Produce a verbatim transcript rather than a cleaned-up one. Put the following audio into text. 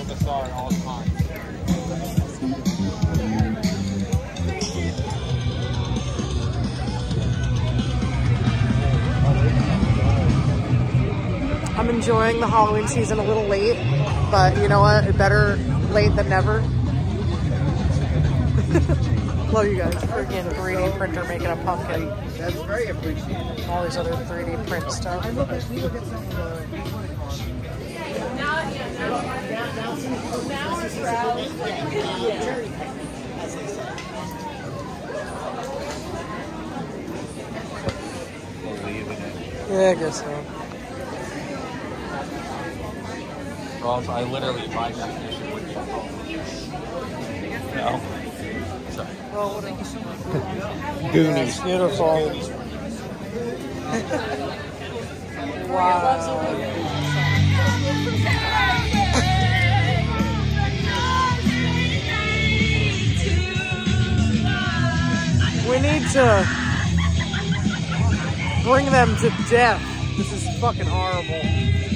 the star all the time. I'm enjoying the Halloween season a little late, but you know what? Better late than never. Love you guys. Freaking three D printer making a pumpkin. That's very appreciated. All these other three D print stuff. I look at, we look at some of the... Yeah, I guess so. Well, I literally, by definition, would be a No. Sorry. Well, thank you so much. Goonies. That's beautiful. Wow. We need to bring them to death. This is fucking horrible.